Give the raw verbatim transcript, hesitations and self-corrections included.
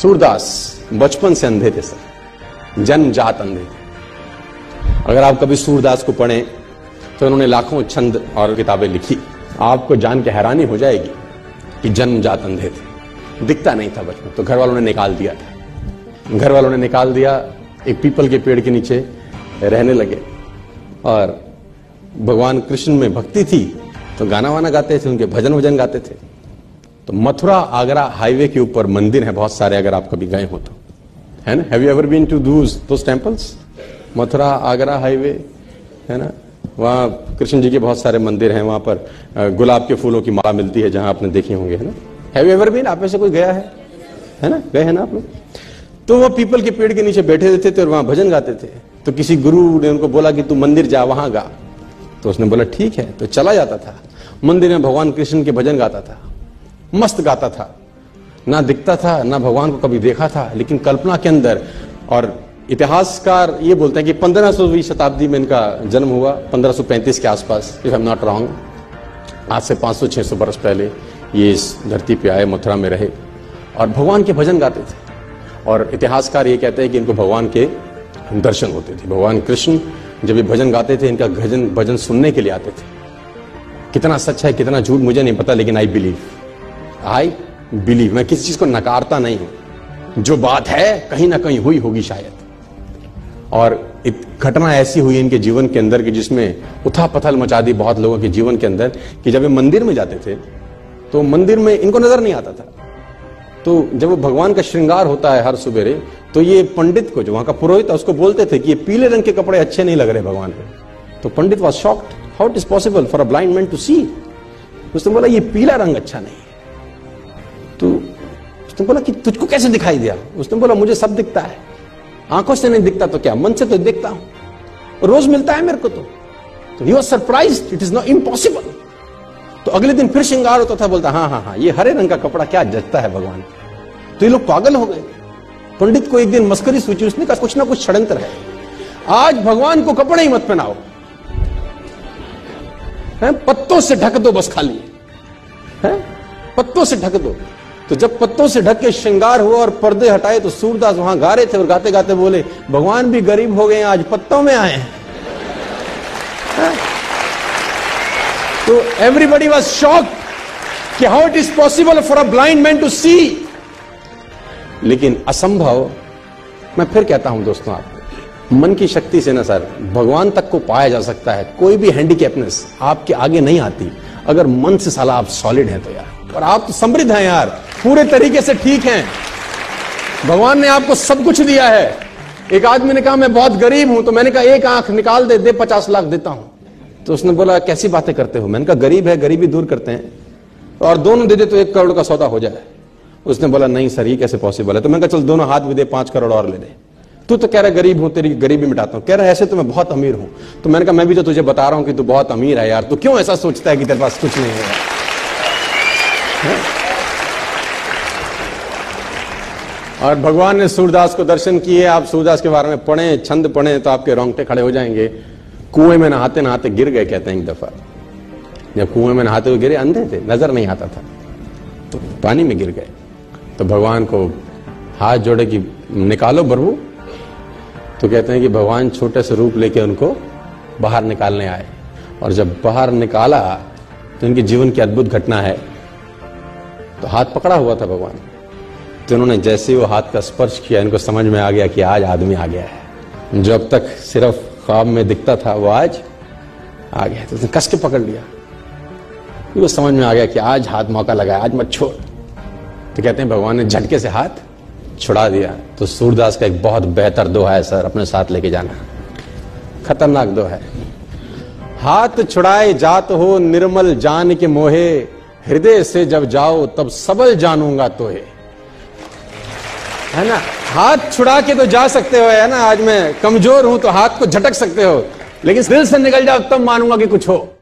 सूरदास बचपन से अंधे थे सर, जन्मजात अंधे थे। अगर आप कभी सूरदास को पढ़ें तो उन्होंने लाखों छंद और किताबें लिखी। आपको जान के हैरानी हो जाएगी कि जन्मजात अंधे थे, दिखता नहीं था बचपन, तो घर वालों ने निकाल दिया था। घर वालों ने निकाल दिया, एक पीपल के पेड़ के नीचे रहने लगे और भगवान कृष्ण में भक्ति थी तो गाना वाना गाते थे, उनके भजन वजन गाते थे। तो मथुरा आगरा हाईवे के ऊपर मंदिर है बहुत सारे, अगर आप कभी गए हो तो, है ना। Have you ever been to those those temples? Mathura Agra highway है ना, वहां कृष्ण जी के बहुत सारे मंदिर हैं। वहां पर गुलाब के फूलों की माला मिलती है, जहां आपने देखे होंगे, है ना। Have you ever been? आप में से कोई गया है, है ना, गए हैं ना आप लोग? तो वो पीपल के पेड़ के नीचे बैठे रहते थे और वहां भजन गाते थे। तो किसी गुरु ने उनको बोला कि तू मंदिर जा, वहां गा। तो उसने बोला ठीक है, तो चला जाता था मंदिर में, भगवान कृष्ण के भजन गाता था, मस्त गाता था, ना दिखता था ना भगवान को कभी देखा था, लेकिन कल्पना के अंदर। और इतिहासकार ये बोलते हैं कि पंद्रह सौवीं शताब्दी में इनका जन्म हुआ, पंद्रह सौ पैंतीस के आसपास, if I am not wrong. आज से पाँच सौ छह सौ बरस पहले ये इस धरती पे आए, मथुरा में रहे और भगवान के भजन गाते थे। और इतिहासकार ये कहते हैं कि इनको भगवान के दर्शन होते थे। भगवान कृष्ण जब ये भजन गाते थे, इनका भजन भजन सुनने के लिए आते थे। कितना सच है कितना झूठ मुझे नहीं पता, लेकिन आई बिलीव, आई बिलीव। मैं किसी चीज को नकारता नहीं हूं, जो बात है कहीं ना कहीं हुई होगी शायद। और एक घटना ऐसी हुई इनके जीवन के अंदर कि जिसमें उथा पथल मचा दी बहुत लोगों के जीवन के अंदर, कि जब ये मंदिर में जाते थे तो मंदिर में इनको नजर नहीं आता था। तो जब वो भगवान का श्रृंगार होता है हर सुबेरे, तो ये पंडित को, जो वहां का पुरोहित था, उसको बोलते थे कि ये पीले रंग के कपड़े अच्छे नहीं लग रहे भगवान पे। तो पंडित was shocked, how it is possible for a blind man to see. उसने बोला ये पीला रंग अच्छा नहीं है। तो उसने बोला कि तुझको कैसे दिखाई दिया? उसने बोला मुझे सब दिखता है, आंखों से नहीं दिखता तो क्या, मन से तो दिखता हूं, रोज मिलता है मेरे को। तो he was surprised, it is not impossible. तो अगले दिन फिर श्रृंगार होता था, बोलता हाँ हाँ हाँ ये हरे रंग का कपड़ा क्या जचता है भगवान। तो ये लोग पागल हो गए। पंडित को एक दिन मस्करी सूझी, उसने कहा कुछ ना कुछ षड्यंत्र है, आज भगवान को कपड़े ही मत पहनाओ, है? पत्तों से ढक दो बस, खाली है पत्तों से ढक दो। तो जब पत्तों से ढक के श्रृंगार हुआ और पर्दे हटाए तो सूरदास वहां गा रहे थे और गाते गाते बोले भगवान भी गरीब हो गए, आज पत्तों में आए हैं। तो एवरीबडी वाज शॉक्ड कि how it is possible for a blind man to see. लेकिन असंभव, मैं फिर कहता हूं दोस्तों, आपको मन की शक्ति से ना सर भगवान तक को पाया जा सकता है। कोई भी हैंडीकैपनेस आपके आगे नहीं आती अगर मन से साला आप सॉलिड हैं तो यार। और आप तो समृद्ध हैं यार, पूरे तरीके से ठीक हैं, भगवान ने आपको सब कुछ दिया है। एक आदमी ने कहा मैं बहुत गरीब हूं, तो मैंने कहा एक आंख निकाल दे, दे पचास लाख देता हूं। तो उसने बोला कैसी बातें करते हो? मैंने कहा गरीब है, गरीबी दूर करते हैं, और दोनों दे दे तो एक करोड़ का सौदा हो जाए। उसने बोला नहीं सर ये कैसे पॉसिबल है? तो मैंने कहा चल दोनों हाथ भी दे, पांच करोड़ और ले दे। तू तो कह रहा गरीब हूं, तेरी गरीबी मिटाता हूं। कह रहा है ऐसे तो मैं बहुत अमीर हूं। तो मैंने कहा मैं भी तो तुझे बता रहा हूं कि तू बहुत अमीर है यार, तू क्यों ऐसा सोचता है कि तेरे पास कुछ नहीं है? और भगवान ने सूरदास को दर्शन किए। आप सूरदास के बारे में पढ़ें, छंद पढ़ें तो आपके रोंगटे खड़े हो जाएंगे। कुएं में नहाते नहाते गिर गए, कहते हैं एक दफा। जब कुएं में नहाते हुए गिरे, अंधे थे, नजर नहीं आता था, तो पानी में गिर गए। तो भगवान को हाथ जोड़े कि निकालो प्रभु। तो कहते हैं कि भगवान छोटे से रूप लेके उनको बाहर निकालने आए। और जब बाहर निकाला तो इनके जीवन की अद्भुत घटना है। तो हाथ पकड़ा हुआ था भगवान, तो उन्होंने जैसे ही वो हाथ का स्पर्श किया, इनको समझ में आ गया कि आज आदमी आ गया है। जो अब तक सिर्फ ख्वाब में दिखता था वो आज आ गया। तो उसने कस के पकड़ लिया, वो समझ में आ गया कि आज हाथ मौका लगा, आज मत छोड़। तो कहते हैं भगवान ने झटके से हाथ छुड़ा दिया। तो सूरदास का एक बहुत बेहतर दोहा है सर, अपने साथ लेके जाना, खतरनाक दोहा है। हाथ छुड़ाए जात हो निर्मल जान के मोहे, हृदय से जब जाओ तब सबल जानूंगा तोहे। है ना, हाथ छुड़ा के तो जा सकते हो, है ना, आज मैं कमजोर हूं तो हाथ को झटक सकते हो, लेकिन दिल से निकल जाओ तब मानूंगा कि कुछ हो।